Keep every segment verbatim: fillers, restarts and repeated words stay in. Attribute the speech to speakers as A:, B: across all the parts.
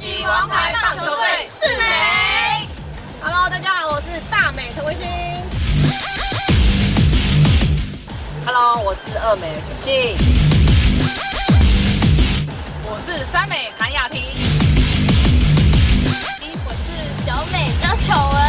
A: 级王牌棒球队四美。
B: Hello， 大家好，我是大美陈维勋。
C: Hello， 我是二美许静。
A: 我是三美韩雅婷。
D: 我是小美张巧文。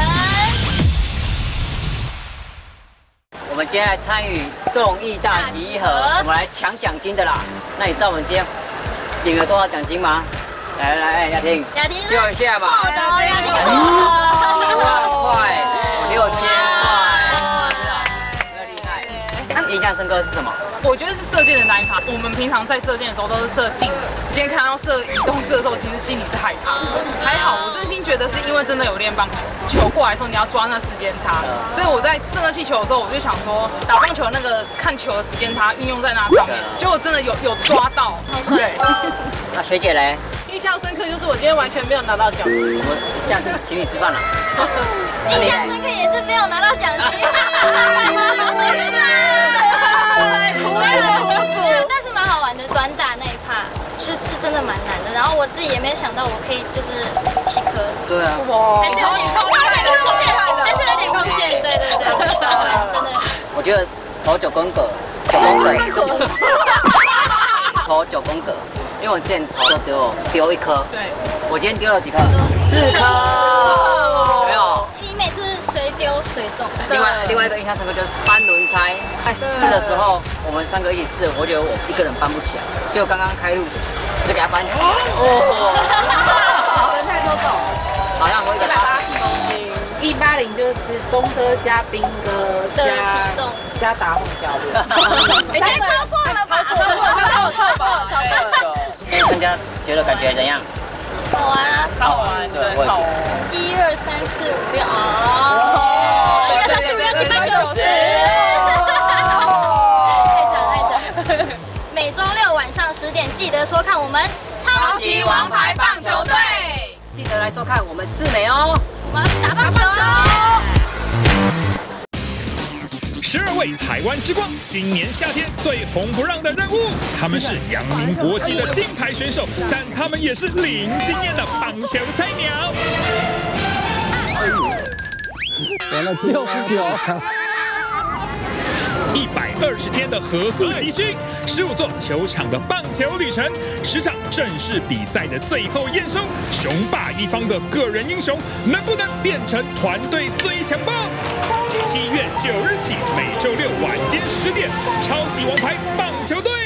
C: 我们今天来参与综艺大集合，我们来抢奖金的啦。那你知道我们今天领了多少奖金吗？来来来，雅婷，
D: 雅婷
C: 秀一下吧。
D: 好的，雅婷。
C: 一万块，六千块，很厉害。印象深刻是什么？
A: 我觉得是射箭的那一趴。我们平常在射箭的时候都是射镜子，今天看到射移动射的时候，其实心里是害怕。还好，我真心觉得是因为真的有练棒球，球过来的时候你要抓那时间差，所以我在射那气球的时候，我就想说打棒球那个看球的时间差运用在那上面，结果真的有有抓到。对。
C: 那学姐嘞？
B: 印象深刻就是我今天完全没有拿到奖金。
C: 我下次请你吃饭了。
D: 印象深刻也是没有拿到奖金。但是蛮好玩的，短打那一趴是是真的蛮难的。然后我自己也没有想到我可以就是七颗。
C: 对啊。
D: 哇。还是有点超厉害的贡献，还是有点贡献。对对对。真的。
C: 我觉得投九宫格，九宫格。投九宫格。因为我之前投的只有丢一颗，对，我今天丢了几颗？四颗，有没有？
D: 你每次随丢随中。
C: 另外另外一个印象深刻就是搬轮胎，在试的时候，我们三个一起试，我觉得我一个人搬不起来，结果刚刚开路，我就给他搬起来。哦，
B: 轮胎多重？
C: 好像我一百八十几。
E: 一八零就是指东哥加兵哥加加打红教练。
D: 已经超过了吧？
B: 超过，超过，超过，超过。
C: 今天参加觉得感觉怎样？
D: 好玩啊！
A: 好玩，对，好玩。
D: 一二三四五六哦，一二三四五六七八九十。太强太强！每周六晚上十点记得收看我们
A: 超级王牌棒球队，
C: 记得来收看我们四美哦。
D: 我们要打棒球。
F: 十二位台湾之光，今年夏天最红不让的人物，他们是阳明国际的金牌选手，但他们也是零经验的棒球菜鸟。
G: 六十九。
F: 一百二十天的合宿集训，十五座球场的棒球旅程，十场正式比赛的最后验收，雄霸一方的个人英雄，能不能变成团队最强棒？七月九日起，每周六晚间十点，超级王牌棒球队。